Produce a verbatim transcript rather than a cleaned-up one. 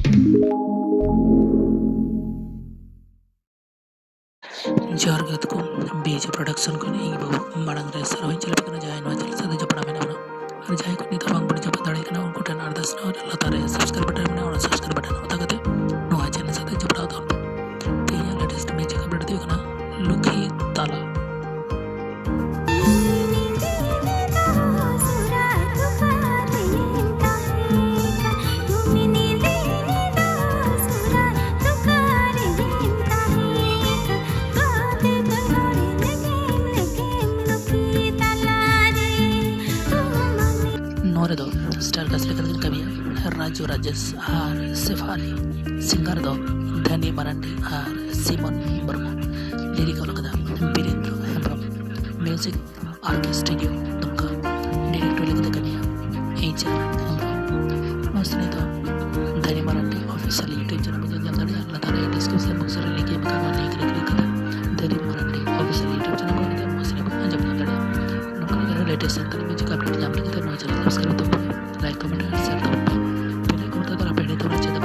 ᱡᱚᱦᱟᱨ ᱜᱮ ᱛᱚᱠᱚ ᱵᱤᱡ ᱯᱨᱚᱰᱟᱠशन ᱠᱷᱚᱱ ᱤᱧ ᱵᱟᱵᱩ ᱢᱟᱲᱟᱝ ᱨᱮ ᱥᱟᱨᱦᱟᱣ ᱤᱧ ᱪᱟᱞ ᱠᱟᱱᱟ ᱡᱟᱦᱟᱸᱭ ᱱᱚᱣᱟ ᱪᱮᱱᱮᱞ ᱥᱟᱶᱛᱮ ᱡᱚᱯᱲᱟᱣ ᱢᱮᱱᱟᱜ ᱵᱚᱱᱟ ᱟᱨ ᱡᱟᱦᱟᱸᱭ ᱠᱚ ᱱᱤᱛ ᱦᱚᱸ ᱵᱟᱝ ᱵᱚᱱ ᱡᱚᱯᱲᱟᱣ ᱫᱟᱲᱮᱭᱟᱜ ᱠᱟᱱᱟ ᱩᱱᱠᱩ ᱴᱷᱮᱱ ᱟᱨᱫᱟᱥ ᱱᱚᱣᱟ ᱞᱟᱛᱟᱨ ᱨᱮ ᱥᱟᱵᱥᱠᱨᱟइब ᱵᱟᱴन ᱢᱮᱱᱟᱜᱼᱟ ᱚᱱᱟ ᱥᱟᱵᱥᱠᱨᱟइब ᱵᱟᱴन ᱚᱛᱟ ᱠᱟᱛᱮ ᱱᱚᱣᱟ ᱪᱮᱱᱮᱞ ᱥᱟᱶᱛᱮ ᱡᱚᱯᱲᱟᱣ ᱛᱟᱵᱚᱱ ᱯᱮ ᱛᱮᱦᱮᱧᱟᱜ ᱞᱮᱴᱮᱥᱴ ᱢᱤউᱡᱤᱠ ᱟᱯᱰᱮᱴ ᱫᱚ ᱦᱩᱭᱩᱜ ᱠᱟᱱᱟ ᱞᱩᱠᱷᱤ ᱛᱟᱞᱟ नोरे दो स्टार कास्ट लेकर कविया राजू राजेश और सेफाली सिंगर दो धनी मरांडी और सिमन मुर्मू लिरिकल कदा Birendra Hembram music RK studio Dumka director लेकर कविया एचआर हेम्ब्रम मसनी दो धनी मरांडी ऑफिशियल यूट्यूब चैनल में जल दड़े लता रे डिस्क्रिप्शन बॉक्स रे लिंक में का लिंक रे क्लिक कर धनी मरांडी ऑफिशियल यूट्यूब चैनल को निते मसनी को जब दड़े नोकर लेटेस्ट संकल्प में म्यूजिक अपडेट जाम लेकर नौ चैनल सब्सक्राइब तो लाइक कमेंट शेयर करो पहले को तो अपडेट तो